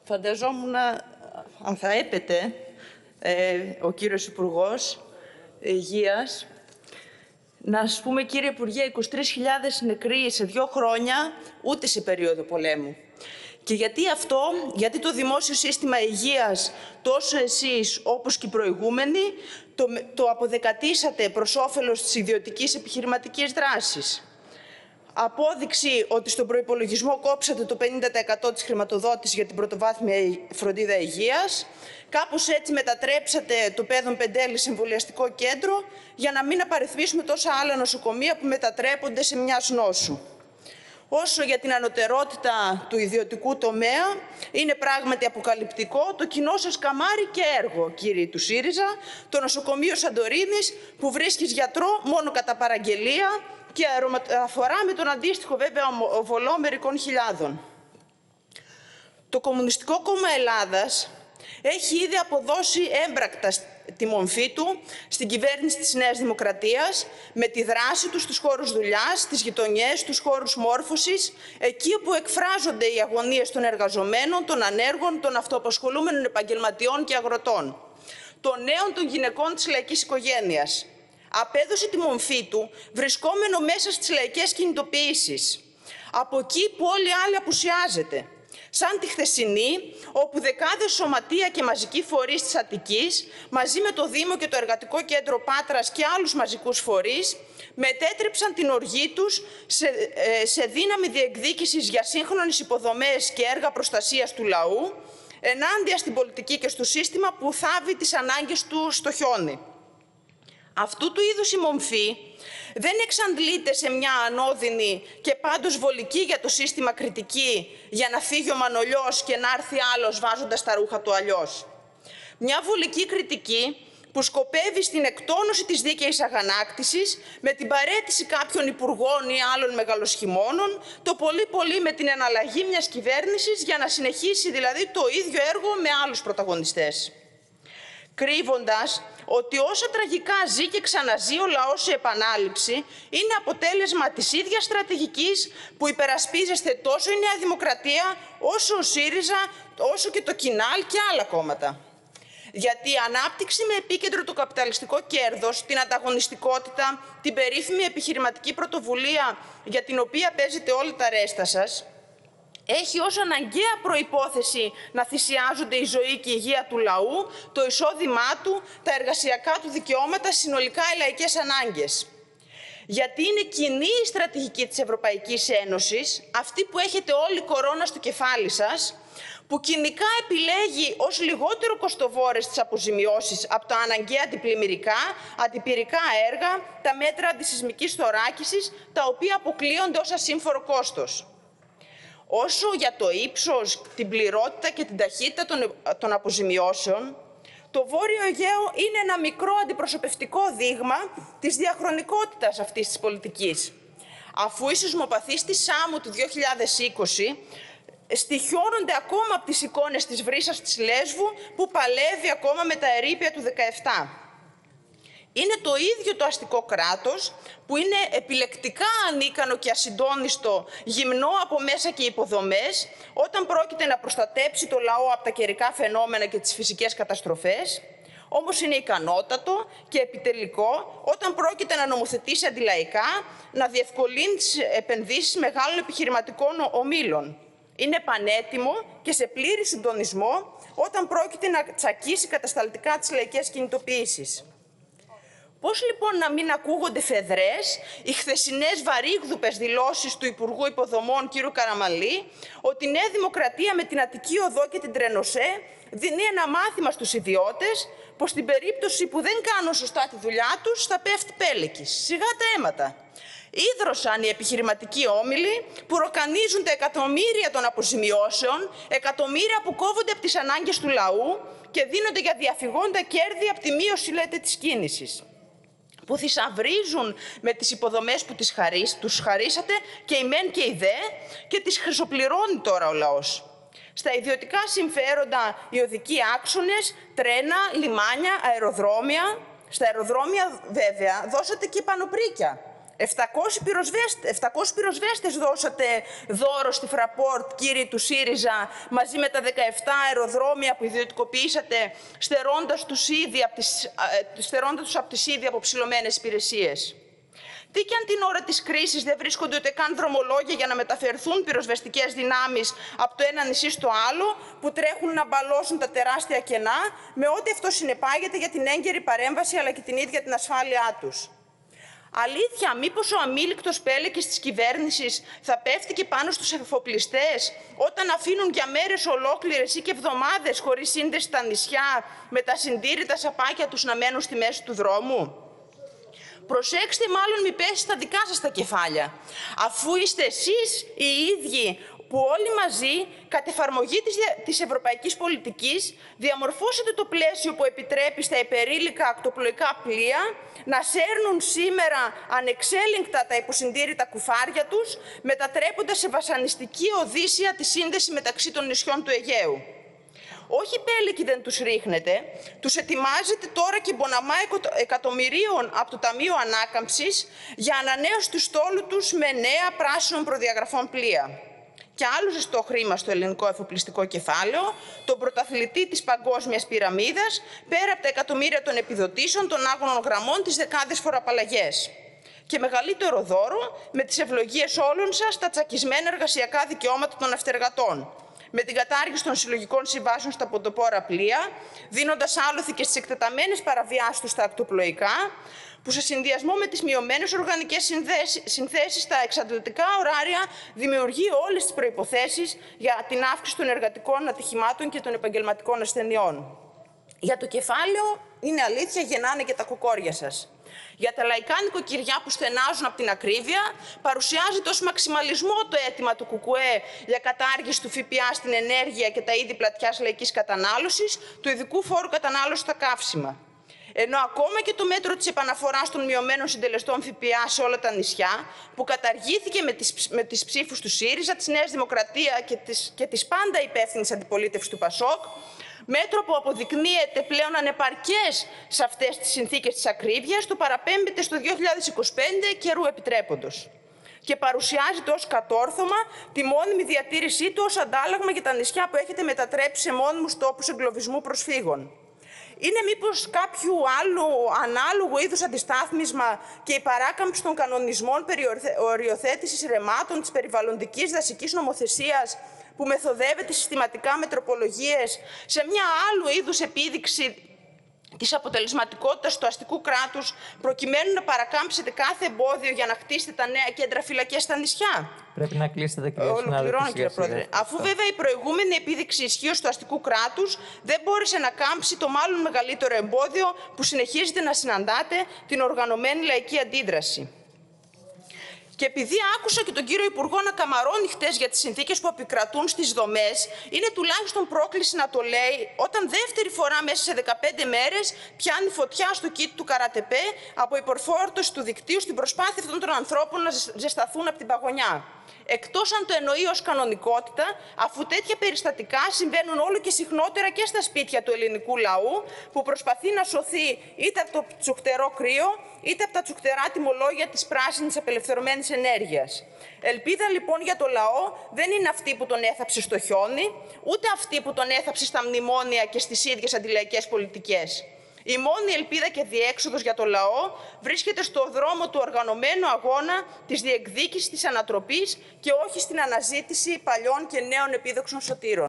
Φανταζόμουν, αν θα έπεται, ο κύριος Υπουργός Υγείας, να σας πούμε, κύριε Υπουργέ, 23.000 νεκροί σε 2 χρόνια, ούτε σε περίοδο πολέμου. Και γιατί αυτό? Γιατί το δημόσιο σύστημα υγείας, τόσο εσείς όπως και οι προηγούμενοι, το αποδεκατήσατε προς όφελος της ιδιωτικής επιχειρηματικής δράσης. Απόδειξη ότι στον προϋπολογισμό κόψατε το 50% της χρηματοδότησης για την πρωτοβάθμια φροντίδα υγείας. Κάπως έτσι μετατρέψατε το Παιδων Πεντέλη σε εμβολιαστικό κέντρο για να μην απαριθμίσουμε τόσα άλλα νοσοκομεία που μετατρέπονται σε μιας νόσου. Όσο για την ανωτερότητα του ιδιωτικού τομέα, είναι πράγματι αποκαλυπτικό το κοινό σας καμάρι και έργο, κύριοι του ΣΥΡΙΖΑ, το νοσοκομείο Σαντορίνης, που βρίσκεις γιατρό μόνο κατά παραγγελία και αερομεταφορά με τον αντίστοιχο βέβαια οβολό μερικών χιλιάδων. Το Κομμουνιστικό Κόμμα Ελλάδας έχει ήδη αποδώσει έμπρακτα τη μορφή του στην κυβέρνηση της Νέας Δημοκρατίας, με τη δράση του στους χώρους δουλειάς, στις γειτονιές, στους χώρους μόρφωσης, εκεί όπου εκφράζονται οι αγωνίες των εργαζομένων, των ανέργων, των αυτοαπασχολούμενων επαγγελματιών και αγροτών, των νέων, των γυναικών της λαϊκής οικογένειας. Απέδωσε τη μορφή του βρισκόμενο μέσα στις λαϊκές κινητοποιήσεις, από εκεί που όλοι οι άλλοι απουσιάζεται. Σαν τη χθεσινή, όπου δεκάδες σωματεία και μαζικοί φορείς της Αττικής, μαζί με το Δήμο και το Εργατικό Κέντρο Πάτρας και άλλους μαζικούς φορείς, μετέτρεψαν την οργή τους σε δύναμη διεκδίκησης για σύγχρονες υποδομές και έργα προστασίας του λαού, ενάντια στην πολιτική και στο σύστημα που θάβει τις ανάγκες του στο χιόνι. Αυτού του είδους η μομφή δεν εξαντλείται σε μια ανώδυνη και πάντως βολική για το σύστημα κριτική για να φύγει ο Μανολιός και να έρθει άλλος βάζοντας τα ρούχα του αλλιώς. Μια βολική κριτική που σκοπεύει στην εκτόνωση της δίκαιης αγανάκτησης με την παραίτηση κάποιων υπουργών ή άλλων μεγαλοσχημώνων, το πολύ με την εναλλαγή μιας κυβέρνησης για να συνεχίσει δηλαδή το ίδιο έργο με άλλους πρωταγωνιστές. Κρύβοντας ότι όσο τραγικά ζει και ξαναζεί ο λαός σε επανάληψη, είναι αποτέλεσμα της ίδιας στρατηγικής που υπερασπίζεστε τόσο η Νέα Δημοκρατία, όσο ο ΣΥΡΙΖΑ, όσο και το ΚΙΝΑΛ και άλλα κόμματα. Γιατί η ανάπτυξη με επίκεντρο το καπιταλιστικό κέρδος, την ανταγωνιστικότητα, την περίφημη επιχειρηματική πρωτοβουλία για την οποία παίζετε όλα τα ρέστα σας, έχει ως αναγκαία προϋπόθεση να θυσιάζονται η ζωή και η υγεία του λαού, το εισόδημά του, τα εργασιακά του δικαιώματα, συνολικά οι λαϊκές ανάγκες. Γιατί είναι κοινή η στρατηγική της Ευρωπαϊκής Ένωσης, αυτή που έχετε όλη κορώνα στο κεφάλι σας, που κοινικά επιλέγει ως λιγότερο κοστοβόρες τις αποζημιώσεις από τα αναγκαία αντιπυρικά έργα, τα μέτρα αντισυσμικής θωράκισης, τα οποία αποκλείονται ως ασύμφορο κόστος. Όσο για το ύψος, την πληρότητα και την ταχύτητα των αποζημιώσεων, το Βόρειο Αιγαίο είναι ένα μικρό αντιπροσωπευτικό δείγμα της διαχρονικότητας αυτής της πολιτικής. Αφού οι σεισμοπαθείς της Σάμου του 2020 στοιχιώνονται ακόμα από τις εικόνες της βρύσας της Λέσβου που παλεύει ακόμα με τα ερείπια του 17. Είναι το ίδιο το αστικό κράτος που είναι επιλεκτικά ανίκανο και ασυντόνιστο, γυμνό από μέσα και υποδομές, όταν πρόκειται να προστατέψει το λαό από τα καιρικά φαινόμενα και τις φυσικές καταστροφές, όμως είναι ικανότατο και επιτελικό όταν πρόκειται να νομοθετήσει αντιλαϊκά, να διευκολύνει τις επενδύσεις μεγάλων επιχειρηματικών ομίλων. Είναι πανέτοιμο και σε πλήρη συντονισμό όταν πρόκειται να τσακίσει κατασταλτικά τις λαϊκές κινητοποιήσεις. Πώς λοιπόν να μην ακούγονται φεδρές οι χθεσινές βαρύγδουπες δηλώσεις του Υπουργού Υποδομών κ. Καραμανλή ότι η Νέα Δημοκρατία με την Αττική Οδό και την Τρενοσέ δίνει ένα μάθημα στους ιδιώτες πως στην περίπτωση που δεν κάνουν σωστά τη δουλειά τους θα πέφτει πέλεκης. Σιγά τα αίματα. Ίδρωσαν οι επιχειρηματικοί όμιλοι που ροκανίζουν τα εκατομμύρια των αποζημιώσεων, εκατομμύρια που κόβονται από τις ανάγκες του λαού και δίνονται για διαφυγόντα κέρδη από τη μείωση, λέτε, της κίνησης, που θησαυρίζουν με τις υποδομές που τους χαρίσατε και η ΜΕΝ και η ΔΕ και τις χρυσοπληρώνει τώρα ο λαός. Στα ιδιωτικά συμφέροντα οι οδικοί άξονες, τρένα, λιμάνια, αεροδρόμια. Στα αεροδρόμια βέβαια δώσατε και πανοπρίκια. 700 πυροσβέστες δώσατε δώρο στη Fraport, κύριοι του ΣΥΡΙΖΑ, μαζί με τα 17 αεροδρόμια που ιδιωτικοποιήσατε, στερώντας τους από τις ήδη αποψηλωμένες υπηρεσίες. Τι κι αν την ώρα της κρίσης δεν βρίσκονται ούτε καν δρομολόγια για να μεταφερθούν πυροσβεστικές δυνάμεις από το ένα νησί στο άλλο, που τρέχουν να μπαλώσουν τα τεράστια κενά, με ό,τι αυτό συνεπάγεται για την έγκαιρη παρέμβαση αλλά και την ίδια την ασφάλειά τους. Αλήθεια, μήπως ο αμήλικτος πέλεκης της κυβέρνησης θα πέφτει και πάνω στους εφοπλιστές όταν αφήνουν για μέρες ολόκληρες ή και εβδομάδες χωρίς σύνδεση τα νησιά με τα συντήρητα σαπάκια τους να μένουν στη μέση του δρόμου? Προσέξτε μάλλον μη πέσει στα δικά σας τα κεφάλια, αφού είστε εσείς οι ίδιοι που όλοι μαζί, κατ' εφαρμογή της ευρωπαϊκής πολιτικής, διαμορφώσετε το πλαίσιο που επιτρέπει στα υπερήλικα ακτοπλοϊκά πλοία να σέρνουν σήμερα ανεξέλιγκτα τα υποσυντήρητα κουφάρια τους, μετατρέποντας σε βασανιστική οδύσσια τη σύνδεση μεταξύ των νησιών του Αιγαίου. Όχι πέλεκοι δεν τους ρίχνετε, τους ετοιμάζετε τώρα και μποναμά εκατομμυρίων από το Ταμείο Ανάκαμψης για ανανέωση του στόλου τους με νέα πράσινων προδιαγραφών πλοία. Και άλλο ζεστό χρήμα στο ελληνικό εφοπλιστικό κεφάλαιο, τον πρωταθλητή της παγκόσμιας πυραμίδας, πέρα από τα εκατομμύρια των επιδοτήσεων, των άγωνων γραμμών, τις δεκάδες φοροαπαλλαγές. Και μεγαλύτερο δώρο, με τις ευλογίες όλων σας, τα τσακισμένα εργασιακά δικαιώματα των ναυτεργατών, με την κατάργηση των συλλογικών συμβάσεων στα ποντοπόρα πλοία, δίνοντας άλοθη και στις εκτεταμένες παραβιάσεις του στα ακτοπλοϊκά, που σε συνδυασμό με τις μειωμένες οργανικές συνθέσεις στα εξαντλητικά ωράρια δημιουργεί όλες τις προϋποθέσεις για την αύξηση των εργατικών ατυχημάτων και των επαγγελματικών ασθενειών. Για το κεφάλαιο, είναι αλήθεια, γεννάνε και τα κοκόρια σας. Για τα λαϊκά νοικοκυριά που στενάζουν από την ακρίβεια, παρουσιάζεται ως μαξιμαλισμό το αίτημα του ΚΚΕ για κατάργηση του ΦΠΑ στην ενέργεια και τα είδη πλατιάς λαϊκής κατανάλωσης, του ειδικού φόρου κατανάλωσης στα καύσιμα. Ενώ ακόμα και το μέτρο της επαναφοράς των μειωμένων συντελεστών ΦΠΑ σε όλα τα νησιά, που καταργήθηκε με τις ψήφους του ΣΥΡΙΖΑ, της Νέας Δημοκρατία και της πάντα υπεύθυνης αντιπολίτευσης του ΠΑΣΟΚ, μέτρο που αποδεικνύεται πλέον ανεπαρκές σε αυτές τις συνθήκες της ακρίβειας, το παραπέμπεται στο 2025 καιρού επιτρέποντος. Και παρουσιάζεται ως κατόρθωμα τη μόνιμη διατήρησή του ως αντάλλαγμα για τα νησιά που έχετε μετατρέψει σε μόνιμους τόπους εγκλωβισμού προσφύγων. Είναι μήπως κάποιου άλλου ανάλογου είδους αντιστάθμισμα και η παράκαμψη των κανονισμών περί οριοθέτησης ρεμάτων της περιβαλλοντικής δασικής νομοθεσίας που μεθοδεύεται συστηματικά με τροπολογίες σε μια άλλου είδους επίδειξη της αποτελεσματικότητας του αστικού κράτους, προκειμένου να παρακάμψετε κάθε εμπόδιο για να χτίσετε τα νέα κέντρα φυλακές στα νησιά? Πρέπει να κλείσετε, κυρία συνάδελφε. Ολοκληρώνω, κύριε Πρόεδρε. Αφού βέβαια η προηγούμενη επίδειξη ισχύως του αστικού κράτους δεν μπόρεσε να κάμψει το μάλλον μεγαλύτερο εμπόδιο που συνεχίζετε να συναντάτε, την οργανωμένη λαϊκή αντίδραση. Και επειδή άκουσα και τον κύριο Υπουργό να καμαρώνει χτες για τις συνθήκες που επικρατούν στις δομές, είναι τουλάχιστον πρόκληση να το λέει όταν δεύτερη φορά μέσα σε 15 μέρες πιάνει φωτιά στο κήτη του Καρατεπέ από υπερφόρτωση του δικτύου στην προσπάθεια αυτών των ανθρώπων να ζεσταθούν από την παγωνιά. Εκτός αν το εννοεί ως κανονικότητα, αφού τέτοια περιστατικά συμβαίνουν όλο και συχνότερα και στα σπίτια του ελληνικού λαού, που προσπαθεί να σωθεί είτε από το τσουχτερό κρύο, είτε από τα τσουχτερά τιμολόγια της πράσινης απελευθερωμένης ενέργειας. Ελπίδα λοιπόν για το λαό δεν είναι αυτή που τον έθαψε στο χιόνι, ούτε αυτή που τον έθαψε στα μνημόνια και στις ίδιες αντιλαϊκές πολιτικές. Η μόνη ελπίδα και διέξοδος για το λαό βρίσκεται στο δρόμο του οργανωμένου αγώνα, της διεκδίκησης της ανατροπής και όχι στην αναζήτηση παλιών και νέων επίδοξων σωτήρων.